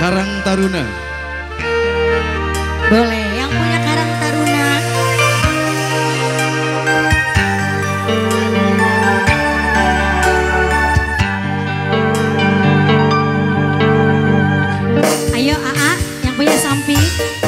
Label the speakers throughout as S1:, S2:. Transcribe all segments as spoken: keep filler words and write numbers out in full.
S1: Karang Taruna.
S2: Boleh, yang punya Karang Taruna. Ayo A A, yang punya samping.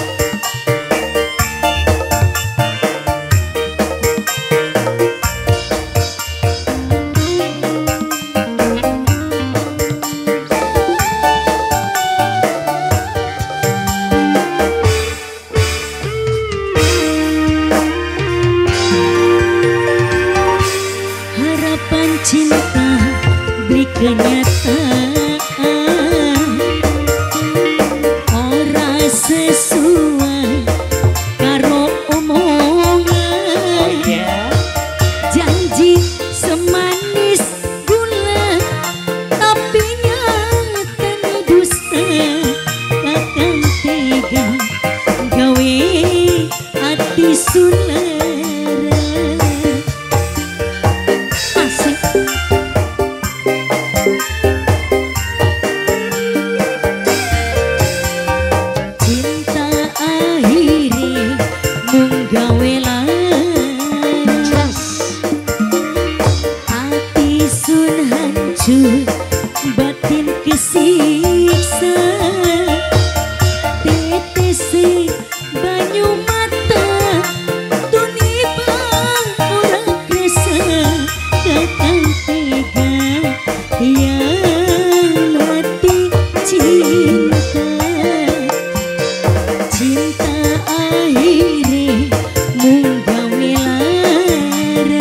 S2: Cinta beri kenyataan, ora sesuai karo omongan. Janji semanis gula tapi nyatane dusta. Takkan tega gawe hati sulara. Batin kesiksa, tetesi banyu mata, tunibang orang kresa. Takkan tega yang mati cinta. Cinta akhirnya mung gawe lara.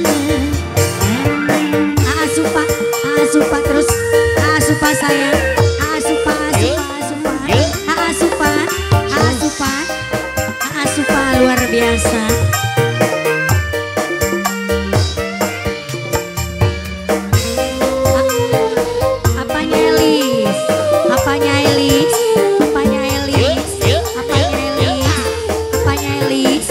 S2: Asupa, asupa terus. Asupa sayang, asupa, asupa, asupa, asupa, asupa, asupa luar biasa. Apanya Elis? Apanya Elis? Apanya Elis? Apanya Elis? Apanya Elis?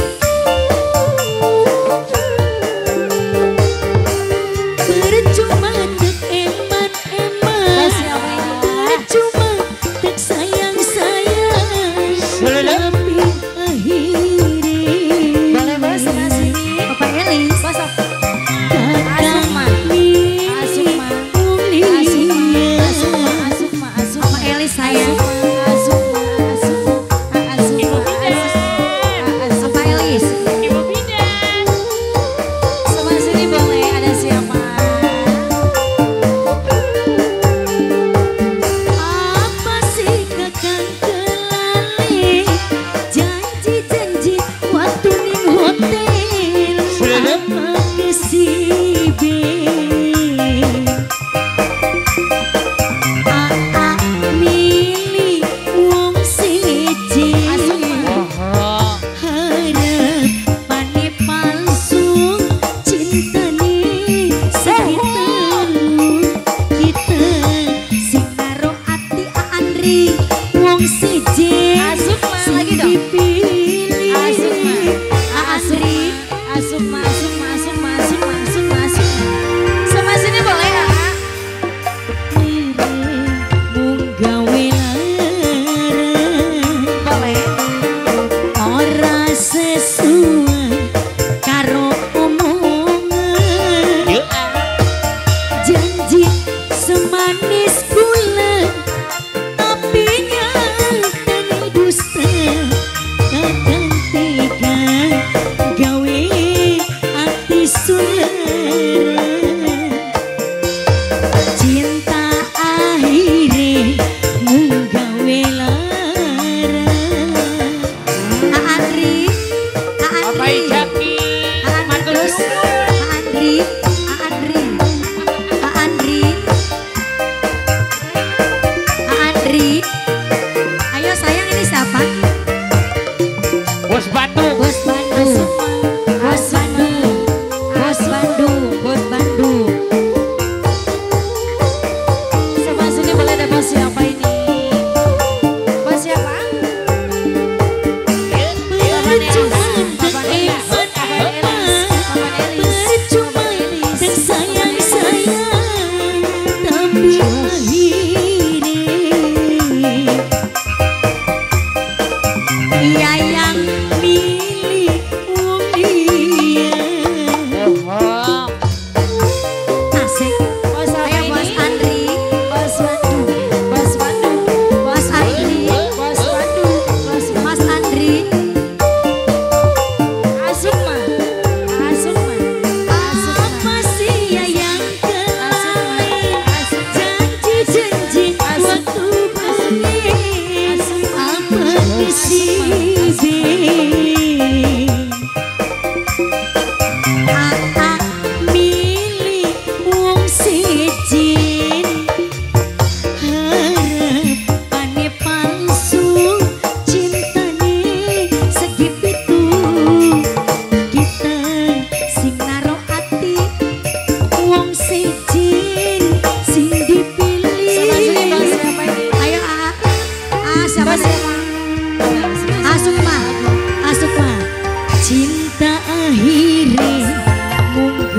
S2: Percuma tek eman eman, percuma tek sayang sayang, tapi akhirnya boleh bos ngasih Bapak Elis. Basok. Asuma, Asuma, Asuma, Asuma, Asuma, Asuma, Elis sayang. Asuma, Asuma, Asuma, Asuma, Elis. Ibu Bidan. Sebelah sini boleh, ada siapa? Apa sih kakang kelale, janji-janji waktu ning hotel. Apa kesibe A A milih wong siji. Harapane palsu, cintane segitu. Kita sing karo ati Andri wong siji. Asuma lagi dong. Dipilih Asuma, Asri, Asuma, Asuma, Asuma, Asuma, Asuma, Asuma. Sama sini boleh A A. Mung gawe lara. Boleh. Ora sesuai karo omongan. Janji semanis gula tapi nyatane dusta. Takkan tega gawe hati sulara. Cinta akhirnya mung gawe lara. A Andri, A Andri, A Andri, A Andri, A Andri, A Andri,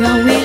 S2: gawe